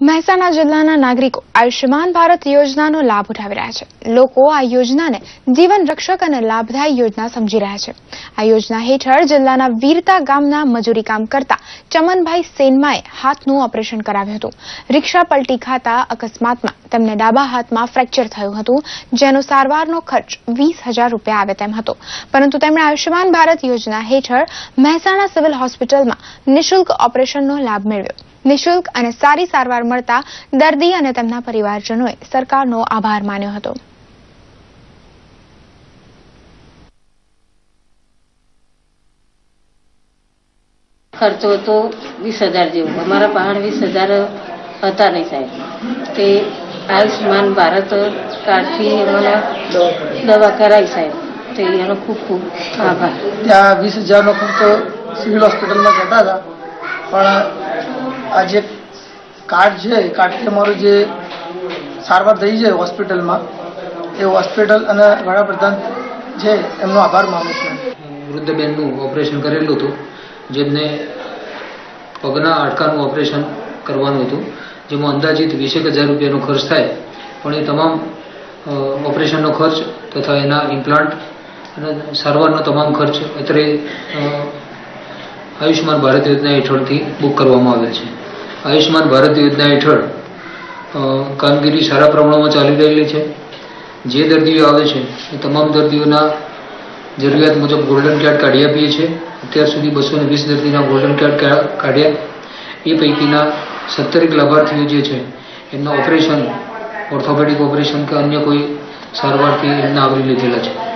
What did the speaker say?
મહેસાણા જિલ્લાના નાગરિકો આયુષ્યમાન ભારત યોજનાનો લાભ ઉઠાવી રહ્યા છે। લોકો આ યોજનાને જીવન રક્ષક અને લાભદાયી યોજના સમજી રહ્યા છે। આ યોજના હેઠળ જિલ્લાના વીરતા ગામના મજૂરી કામ કરતા ચમનભાઈ સેનમાએ હાથનું ઓપરેશન કરાવ્યું હતું। રિક્ષા પલટી ખાતા અકસ્માતમાં તેમને ડાબા હાથમાં ફ્રેક્ચર થયું હતું, જેનો સારવારનો ખર્ચ 20,000 રૂપિયા આવે તેમ હતો, પરંતુ તેમણે આયુષ્યમાન ભારત યોજના હેઠળ મહેસાણા સિવિલ હોસ્પિટલમાં નિઃશુલ્ક ઓપરેશનનો લાભ મેળવ્યો। નિઃશુલ્ક અને સારી સારવાર મળતા દર્દી અને તેમના પરિવારજનોએ સરકારનો આભાર માન્યો હતો। ખર્ચો તો 20,000 જેવો, અમારા પાસે 20,000 હતા નહીં સાહેબ। તે આયુષ્યમાન ભારત કાર્ડથી મને દવા કરાવી સાહેબ, તે એનો ખૂબ ખૂબ આભાર। ત્યાં 20,000નો ખર્ચો સિવિલ હોસ્પિટલમાં જતા હતા, પણ આ જે કાર્ડ છે એ કાર્ડથી અમારું જે સારવાર થઈ છે હોસ્પિટલમાં, એ હોસ્પિટલ અને વડાપ્રધાન છે એમનો આભાર માનું છું। વૃદ્ધબેનનું ઓપરેશન કરેલું હતું, જેમને પગના હાડકાનું ઓપરેશન કરવાનું હતું, જેમાં અંદાજિત 20,000 રૂપિયાનો ખર્ચ થાય, પણ એ તમામ ઓપરેશનનો ખર્ચ તથા એના ઇમ્પ્લાન્ટ અને સારવારનો તમામ ખર્ચ અત્યારે આયુષ્યમાન ભારત યોજના હેઠળથી બુક કરવામાં આવેલ છે। આયુષ્યમાન ભારત યોજના હેઠળ કામગીરી સારા પ્રમાણમાં ચાલી રહેલી છે। જે દર્દીઓ આવે છે એ તમામ દર્દીઓના જરૂરિયાત મુજબ ગોલ્ડન કાર્ડ કાઢી આપીએ છીએ। અત્યાર સુધી 220 દર્દીના ગોલ્ડન કાર્ડ કાઢ્યા। એ પૈકીના 70 લાભાર્થીઓ જે છે એમના ઓપરેશન, ઓર્થોપેડિક ઓપરેશન કે અન્ય કોઈ સારવારથી એમના આવરી લીધેલા છે।